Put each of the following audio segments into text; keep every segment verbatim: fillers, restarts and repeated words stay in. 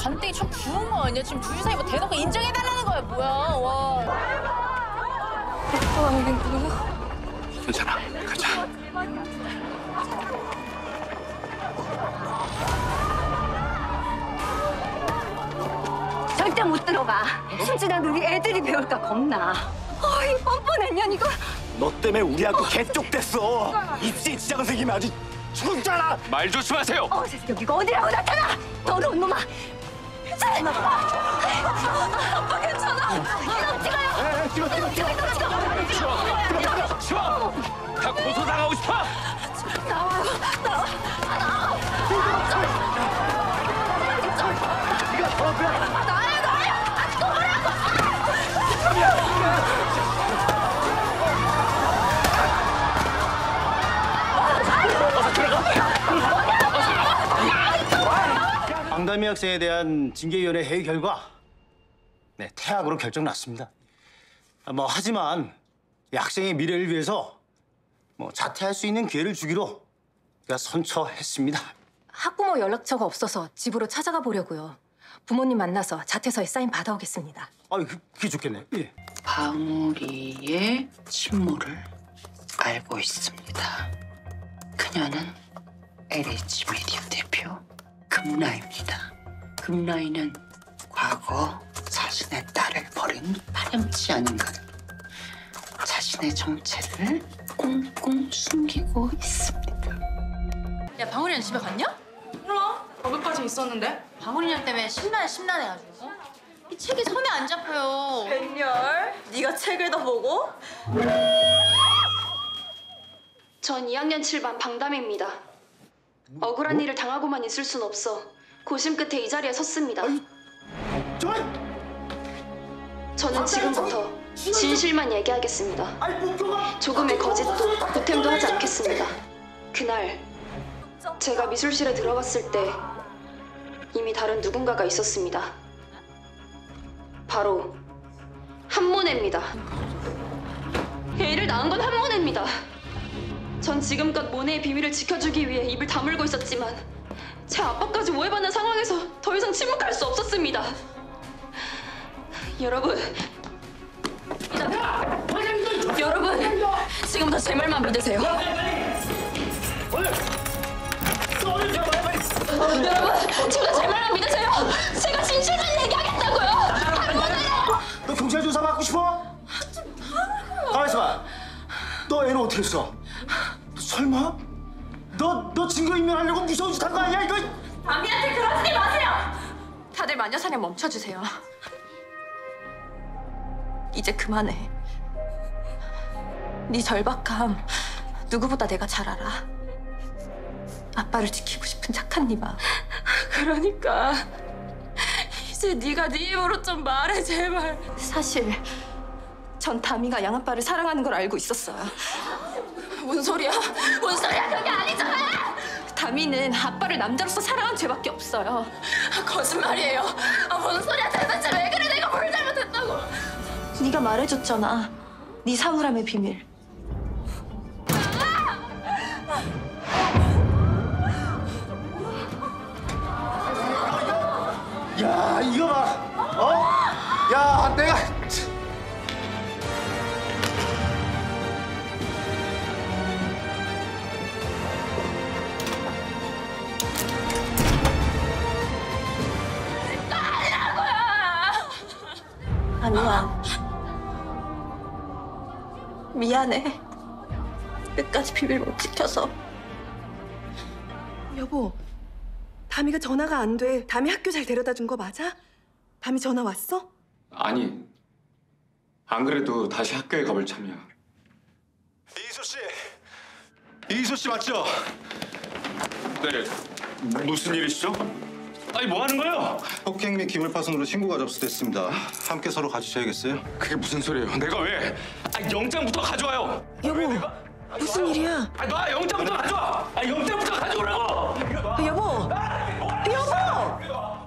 간땡이 참 부은 거 아니야? 지금 둘이 사이 뭐 대놓고 인정해달라는 거야, 뭐야, 와. 또 알겠구나. 괜찮아, 가자. 절대 못 들어가. 순진한 우리 애들이 배울까 겁나. 어이, 뻔뻔한 년 이거. 너 때문에 우리하고 개쪽됐어. 입시 지장은 생기면 아주 죽었잖아. 말 조심하세요. 어, 여기가 어디라고 나타나! 더러운 놈아! 괜찮아! 아빠 괜찮아! 이놈 찍어요! 찍어, 찍어, 이놈 찍어, 이놈 찍어! 치워! 다 고소당하고 싶어? 나와요! 나와! 나와! 네가 더 그래. 나와요! 나와요! 아, 또 뭐라고! 방담이 학생에 대한 징계위원회 회의 결과 네, 퇴학으로 결정 났습니다. 뭐 하지만 이 학생의 미래를 위해서 뭐 자퇴할 수 있는 기회를 주기로 제가 선처했습니다. 학부모 연락처가 없어서 집으로 찾아가 보려고요. 부모님 만나서 자퇴서에 사인 받아오겠습니다. 아, 그, 그게 좋겠네. 예. 방울이의 친모를 알고 있습니다. 그녀는 엘에이치 미디어 대표 금라입니다. 금라이는 과거 자신의 딸을 버린 파렴치 않은 것, 자신의 정체를 꽁꽁 숨기고 있습니다. 야, 방울이는 집에 갔냐? 몰라. 어제까지 있었는데. 방울이년 때문에 심란해, 심란해가지고. 이 책이 손에 안 잡혀요. 웬열? 네가 책을 더 보고? 전 이 학년 칠 반 방담입니다. 억울한 일을 당하고만 있을 순 없어 고심 끝에 이 자리에 섰습니다. 저, 저는 지금부터 진실만 얘기하겠습니다. 조금의 거짓도 보탬도 하지 않겠습니다. 그날 제가 미술실에 들어갔을 때 이미 다른 누군가가 있었습니다. 바로 한모네입니다. 애를 낳은 건 한모네입니다. 전 지금껏 모네의 비밀을 지켜주기 위해 입을 다물고 있었지만 제 아빠까지 오해받는 상황에서 더 이상 침묵할 수 없었습니다. 여러분, 여러분, 지금부터 제 말만 믿으세요. 여러분, 지금부터 제 말만 믿으세요. 제가 진실만 얘기하겠다고요. 너 경찰 조사 받고 싶어? 가만 있어봐. 너 애는 어떻게 했어? 너 설마? 너, 너 증거인멸하려고 무서운 짓 한 거 아니야, 이거? 담비한테 그러지 마세요. 다들 마녀사냥 멈춰주세요. 이제 그만해. 네 절박함 누구보다 내가 잘 알아. 아빠를 지키고 싶은 착한 네 마음. 그러니까 이제 네가 네 입으로 좀 말해, 제발. 사실 전 다미가 양아빠를 사랑하는 걸 알고 있었어요. 뭔 소리야? 뭔 소리야? 그게 아니잖아! 다미는 아빠를 남자로서 사랑한 죄밖에 없어요. 거짓말이에요. 아, 뭔 소리야? 대체 왜 그래? 내가 뭘 잘못했다고? 네가 말해줬잖아. 네 사물함의 비밀. 야, 이거 봐. 어? 야, 내가... 아니야. 미안해. 끝까지 비밀 못 지켜서. 여보, 다미가 전화가 안 돼. 다미 학교 잘 데려다 준 거 맞아? 다미 전화 왔어? 아니, 안 그래도 다시 학교에 가볼 참이야. 이희수 씨, 이희수 씨 맞죠? 네, 무슨 일이시죠? 아니, 뭐 하는 거예요? 폭행 및 기물파손으로 신고가 접수됐습니다. 함께 서로 가주셔야겠어요. 그게 무슨 소리예요? 내가 왜? 아, 영장부터 가져와요. 여보, 무슨 일이야? 아, 놔! 영장부터 가져와! 아, 영장부터 가져오라고! 아, 여보! 여보!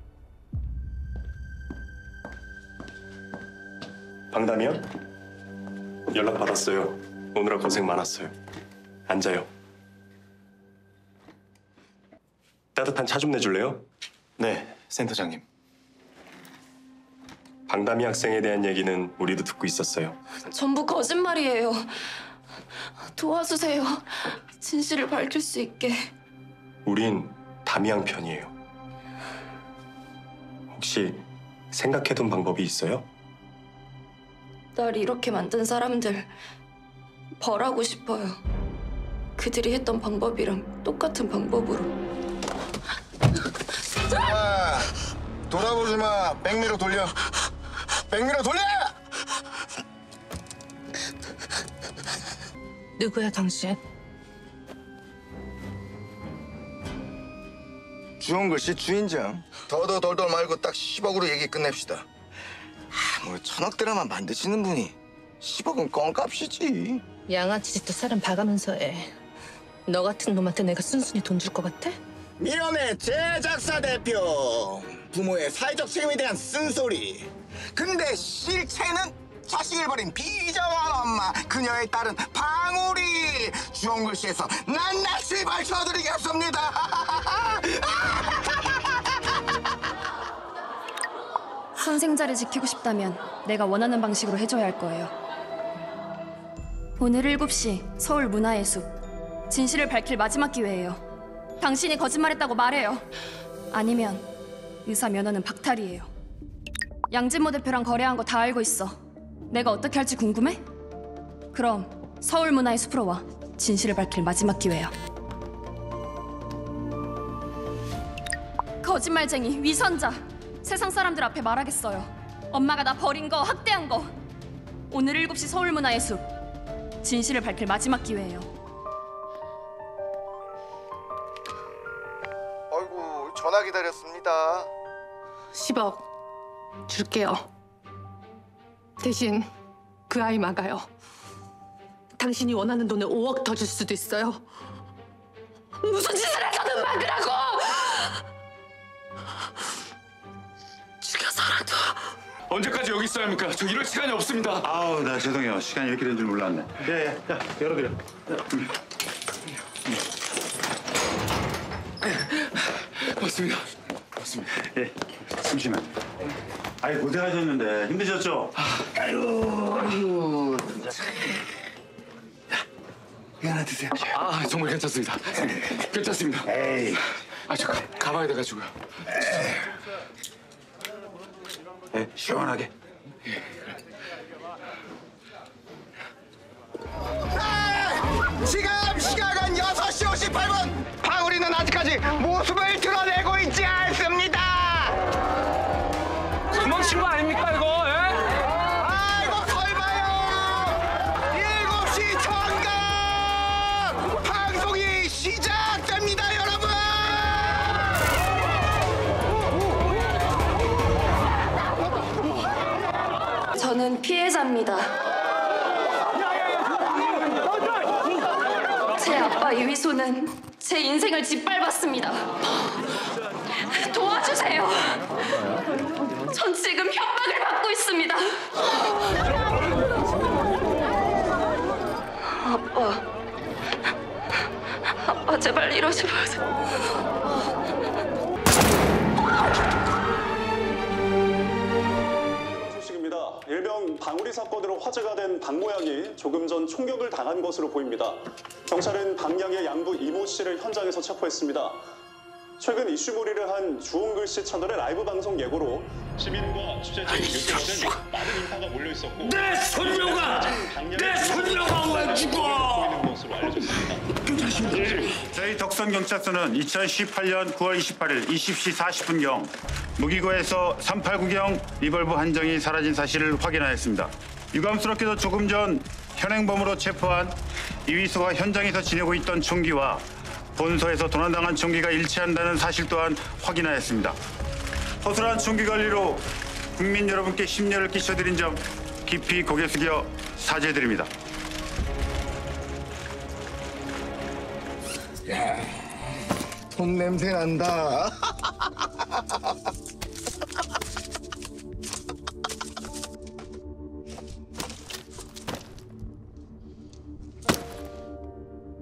방담이요? 연락 받았어요. 오느라 고생 많았어요. 앉아요. 따뜻한 차 좀 내줄래요? 네. 센터장님. 방담이 학생에 대한 얘기는 우리도 듣고 있었어요. 전부 거짓말이에요. 도와주세요. 진실을 밝힐 수 있게. 우린 담이양 편이에요. 혹시 생각해둔 방법이 있어요? 날 이렇게 만든 사람들 벌하고 싶어요. 그들이 했던 방법이랑 똑같은 방법으로. 자, 돌아보지 마. 백미러 돌려. 백미러 돌려! 누구야 당신? 주홍글씨 주인장. 더더덜덜 말고 딱 십억으로 얘기 끝냅시다. 아, 뭐 천억 드라마 만드시는 분이 십억은 껌값이지. 양아치 짓도 사람 봐가면서 해. 너 같은 놈한테 내가 순순히 돈 줄 것 같아? 미연의 제작사 대표. 부모의 사회적 책임에 대한 쓴소리. 근데 실체는 자식을 버린 비정한 엄마, 그녀의 딸은 방울이. 주홍글씨에서 낱낱이 밝혀드리겠습니다. 선생 자리 지키고 싶다면 내가 원하는 방식으로 해줘야 할 거예요. 오늘 일곱 시 서울 문화의 숲. 진실을 밝힐 마지막 기회예요. 당신이 거짓말했다고 말해요. 아니면 의사 면허는 박탈이에요. 양진모 대표랑 거래한 거 다 알고 있어. 내가 어떻게 할지 궁금해? 그럼 서울 문화의 숲으로 와. 진실을 밝힐 마지막 기회야. 거짓말쟁이, 위선자. 세상 사람들 앞에 말하겠어요. 엄마가 나 버린 거, 학대한 거. 오늘 일곱 시 서울 문화의 숲. 진실을 밝힐 마지막 기회예요. 아이고, 전화 기다렸습니다. 십억 줄게요. 대신 그 아이 막아요. 당신이 원하는 돈을 오억 더 줄 수도 있어요. 무슨 짓을 해서든 막으라고! 죽여서라도. 언제까지 여기 있어야 합니까? 저 이럴 시간이 없습니다. 아우, 나 죄송해요. 시간이 이렇게 된 줄 몰랐네. 예, 예. 자, 열어드려. 맞습니다. 맞습니다. 예, 잠시만. 아이, 고생하셨는데 힘드셨죠? 아유, 아유. 이거 하나 드세요. 아, 정말 괜찮습니다. 괜찮습니다. 에이. 아, 저 가, 가봐야 돼가지고요. 예, 시원하게. 지금 시각은 여섯 시 오십팔 분. 방울이는 아직까지 모습을 드러내고 있지 않습니다. 도망친 거 아닙니까, 이거? 예? 아이고, 설마요. 일곱 시 정각 방송이 시작됩니다, 여러분. 저는 피해자입니다. 제 아빠 이휘소는 제 인생을 짓밟았습니다. 도와주세요. 전 지금 협박을 받고 있습니다. 아빠, 아빠 제발 이러지 마세요. 소식입니다. 일명 방울이 사건으로 화제가 된 박 모양이 조금 전 총격을 당한 것으로 보입니다. 경찰은 박 양의 양부 이모 씨를 현장에서 체포했습니다. 최근 이슈몰이를 한 주홍글씨 채널의 라이브 방송 예고로 시민과 취재진, 유튜브는 많은 인파가 몰려 있었고 내 손녀가! 내 손녀가 왜 죽어! 것으로 알려졌습니다. 저희 덕선경찰서는 이천십팔 년 구월 이십팔일 이십 시 사십 분경 무기고에서 삼팔구경 리벌브 한 정이 사라진 사실을 확인하였습니다. 유감스럽게도 조금 전 현행범으로 체포한 이휘소가 현장에서 지내고 있던 총기와 본소에서 도난당한 총기가 일치한다는 사실 또한 확인하였습니다. 허술한 총기 관리로 국민 여러분께 심려를 끼쳐드린 점 깊이 고개 숙여 사죄드립니다. 야, 돈 냄새 난다.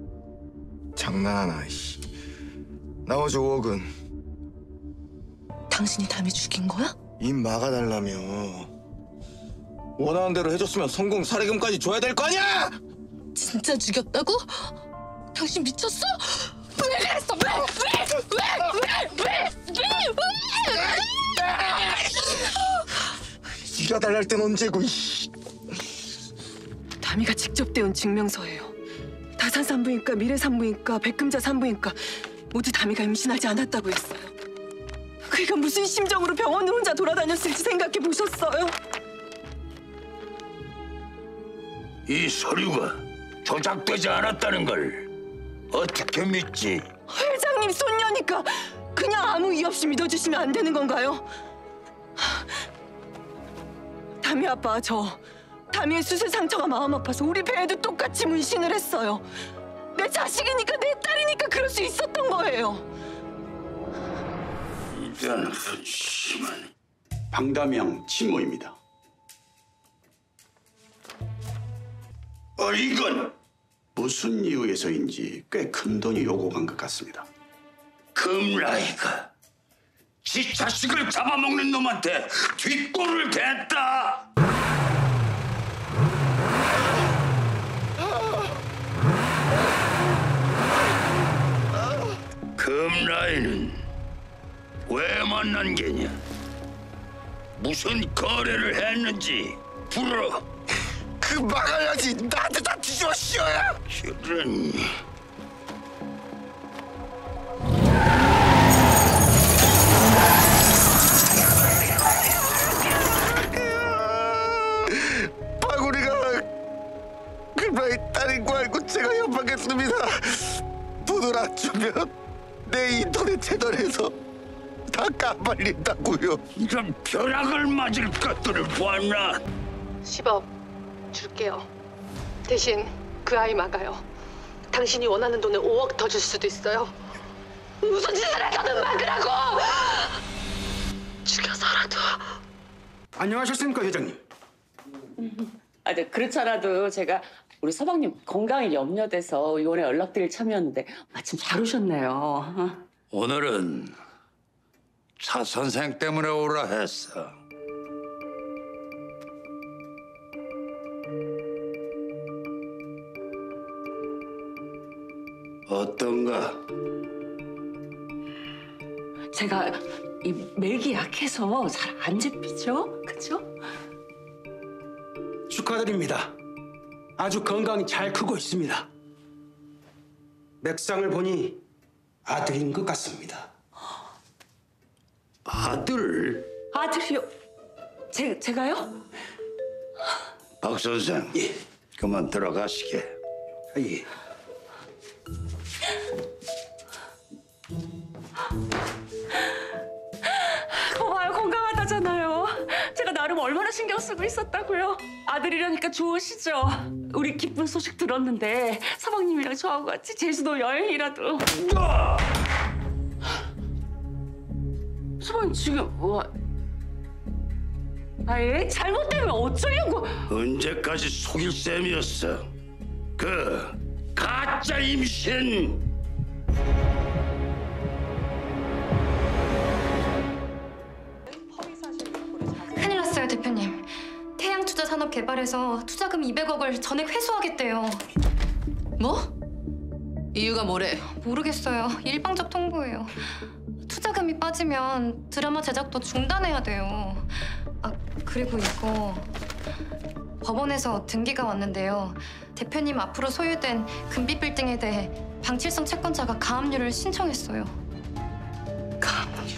장난하나, 씨. 나머지 오억은 당신이 담이 죽인 거야? 입 막아달라며. 원하는 대로 해줬으면 성공 사례금까지 줘야 될 거 아니야! 진짜 죽였다고? 당신 미쳤어? 왜 그랬어? 왜? 왜? 왜? 왜? 왜? 왜? 네가 달랄 땐 언제고, 이씨. 다미가 직접 떼온 증명서예요. 다산 산부인과, 미래 산부인과, 백금자 산부인과 모두 다미가 임신하지 않았다고 했어요. 그이가 무슨 심정으로 병원을 혼자 돌아다녔을지 생각해 보셨어요? 이 서류가 조작되지 않았다는 걸 어떻게 믿지? 회장님 손녀니까 그냥 아무 이유 없이 믿어주시면 안 되는 건가요? 다미 아빠, 저 다미의 수술 상처가 마음 아파서 우리 배에도 똑같이 문신을 했어요. 내 자식이니까, 내 딸이니까 그럴 수 있었던 거예요. 이런 한심한 방담형 친모입니다. 어 이건 무슨 이유에서인지 꽤 큰 돈이 요구한 것 같습니다. 금라이가 지 자식을 잡아먹는 놈한테 뒷골을 댔다. 금라이는 왜 만난 게냐? 무슨 거래를 했는지 불어. 그 막아야지. 나한테 다 뒤집어 씌워야. 그런. 방울이가 금라이 딸인 거 알고 제가 협박했습니다. 돈을 안 주면 내 인터넷 채널에서 다 까발린다고요. 이런 벼락을 맞을 것들을 보았나? 십억 줄게요. 대신 그 아이 막아요. 당신이 원하는 돈에 오억 더 줄 수도 있어요. 무슨 짓을 해서든 막으라고! 죽여서라도. 안녕하셨습니까, 회장님? 아, 네, 그렇잖아도 제가 우리 서방님 건강이 염려돼서 이번에 연락드릴 참이었는데 마침 잘 오셨네요. 오늘은 차 선생 때문에 오라 했어. 어떤가? 제가 이 맥이 약해서 잘 안 잡히죠? 그죠? 축하드립니다. 아주 건강히 잘 크고 있습니다. 맥상을 보니 아들인 것 같습니다. 아들? 아들이요? 제, 제가요? 박 선생, 예. 그만 들어가시게. 예. 거봐요, 건강하다잖아요. 제가 나름 얼마나 신경 쓰고 있었다고요. 아들이라니까 좋으시죠? 우리 기쁜 소식 들었는데 서방님이랑 저하고 같이 제주도 여행이라도. 서방님 지금 와... 아예 잘못되면 어쩌려고? 언제까지 속일 셈이었어? 그 가짜 임신! 큰일 났어요, 대표님. 태양투자산업개발에서 투자금 이백억을 전액 회수하겠대요. 뭐? 이유가 뭐래? 모르겠어요. 일방적 통보예요. 투자금이 빠지면 드라마 제작도 중단해야 돼요. 아, 그리고 이거 법원에서 등기가 왔는데요. 대표님 앞으로 소유된 금빛 빌딩에 대해 방칠성 채권자가 가압류를 신청했어요. 가압류?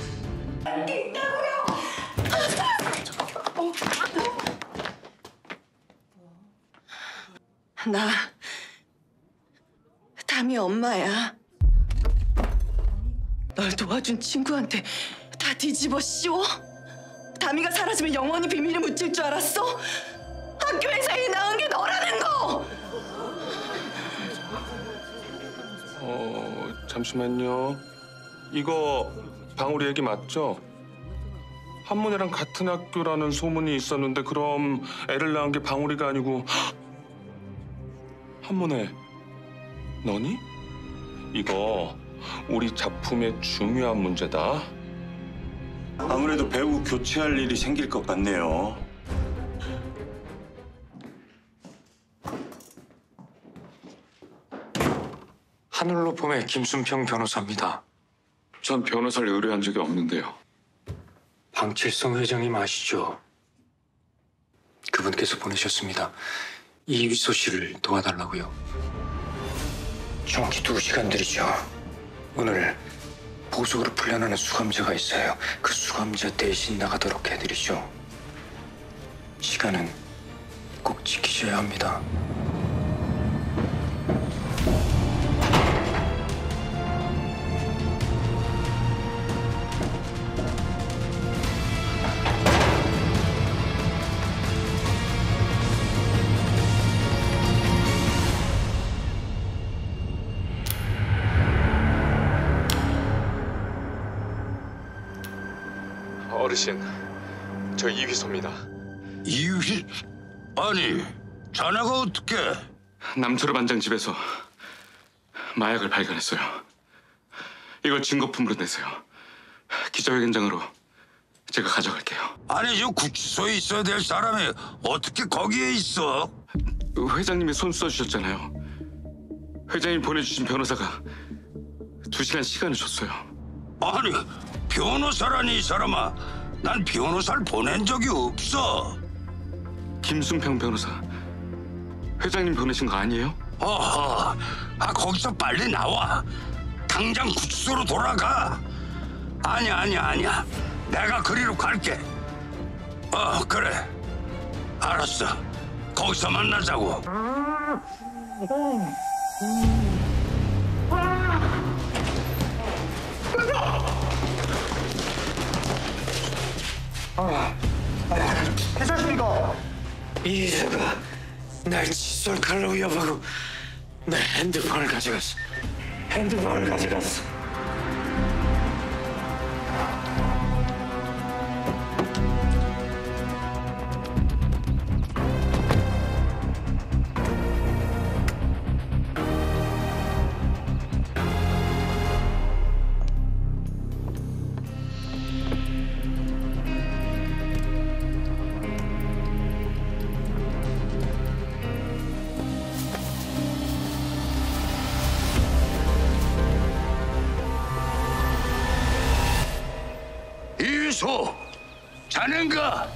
나 담이 엄마야. 널 도와준 친구한테 다 뒤집어 씌워? 담이가 사라지면 영원히 비밀에 묻힐 줄 알았어? 학교에서 애 낳은 게 너라는 거! 어, 잠시만요. 이거 방울이 얘기 맞죠? 한문이랑 같은 학교라는 소문이 있었는데 그럼 애를 낳은 게 방울이가 아니고 한문에 너니? 이거 우리 작품의 중요한 문제다. 아무래도 배우 교체할 일이 생길 것 같네요. 하늘로봄의 김순평 변호사입니다. 전 변호사를 의뢰한 적이 없는데요. 방칠성 회장님 아시죠? 그분께서 보내셨습니다. 이휘소 씨를 도와달라고요. 정확히 두 시간 들이죠. 오늘 보석으로 풀려나는 수감자가 있어요. 그 수감자 대신 나가도록 해드리죠. 시간은 꼭 지키셔야 합니다. 어르신, 저 이휘소입니다. 이휘... 아니, 자네가 어떻게... 남철호 반장 집에서 마약을 발견했어요. 이걸 증거품으로 내세요. 기자회견장으로 제가 가져갈게요. 아니, 저 구치소에 있어야 될 사람이 어떻게 거기에 있어? 회장님이 손 써주셨잖아요. 회장님이 보내주신 변호사가 두 시간 시간을 줬어요. 아니, 변호사라니 이 사람아. 난 변호사를 보낸 적이 없어. 김순평 변호사, 회장님 보내신 거 아니에요? 어허, 아 거기서 빨리 나와. 당장 구치소로 돌아가. 아니야, 아니야, 아니야. 내가 그리로 갈게. 어, 그래. 알았어. 거기서 만나자고. 아, 괜찮습니까? 이휘소가 날 칫솔 칼로 위협하고 내 핸드폰을 가져갔어. 핸드폰을 가져갔어. 이휘소, 자넨가?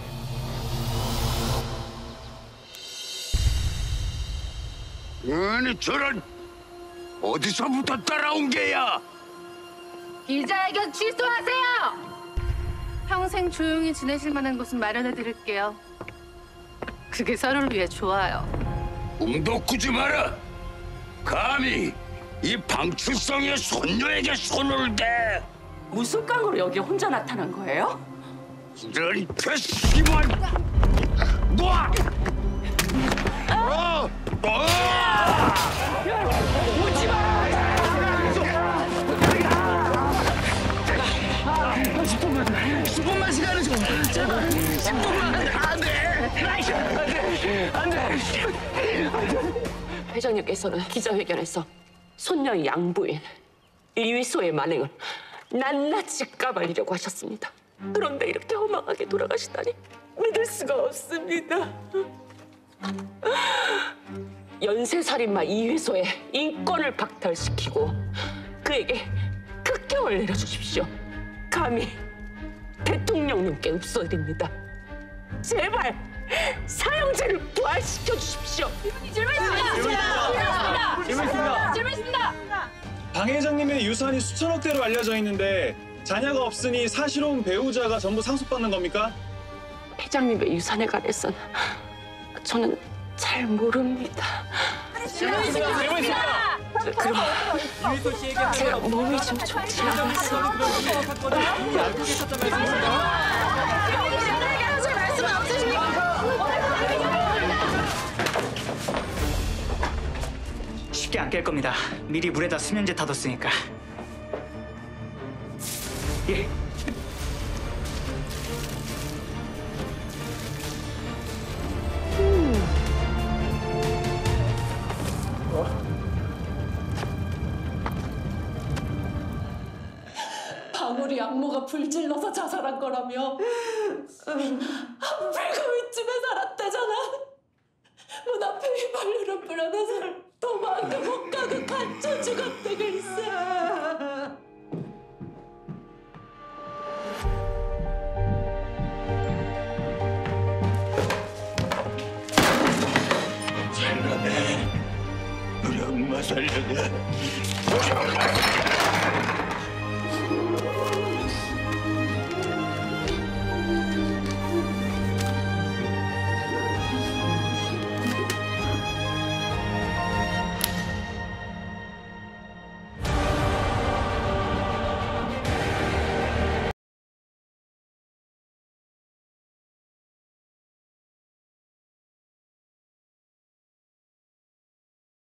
아니, 저런 어디서부터 따라온 게야? 기자회견 취소하세요. 평생 조용히 지내실 만한 곳은 마련해 드릴게요. 그게 서로를 위해 좋아요. 꿈도 꾸지 마라. 감히 이 방출성의 손녀에게 손을 대. 무슨 깡으로 여기 혼자 나타난 거예요? 이런 괘씸한 놔! 어! 어! 오지 마! 십 분만, 십 분만 시간을 줘. 제발, 십 분만. 안 돼. 안 돼. 회장님께서는 기자회견에서 손녀의 양부인 이휘소의 만행을 낱낱이 까발리려고 하셨습니다. 그런데 이렇게 허망하게 돌아가시다니 믿을 수가 없습니다. 연쇄살인마 이휘소의 인권을 박탈시키고 그에게 극형을 내려주십시오. 감히 대통령님께 읍소드립니다. 제발 사형제를 부활시켜 주십시오. 질문 있습니다. 질문 있습니다. 질문 있습니다. 방 회장님의 유산이 수천억 대로 알려져 있는데 자녀가 없으니 사실혼 배우자가 전부 상속받는 겁니까? 회장님의 유산에 관해서는 저는 잘 모릅니다. 질문 있습니다. 질문 있습니다. 그럼 제가 몸이 좀 좋지 않아서 알고 계셨다면서요? 말씀 없으십니까? 쉽게 안 깰 겁니다. 미리 물에다 수면제 타뒀으니까. 예. 방울이 우리 양모가 불질러서 자살한 거라며. 하필 그 윗집에 살았대잖아. 문 앞에 휘발유를 뿌려놔서 도망도 못 가고 갇혀 죽었대 글쎄. 살려내. 우리 엄마 살려내. 우리 엄마 살려내.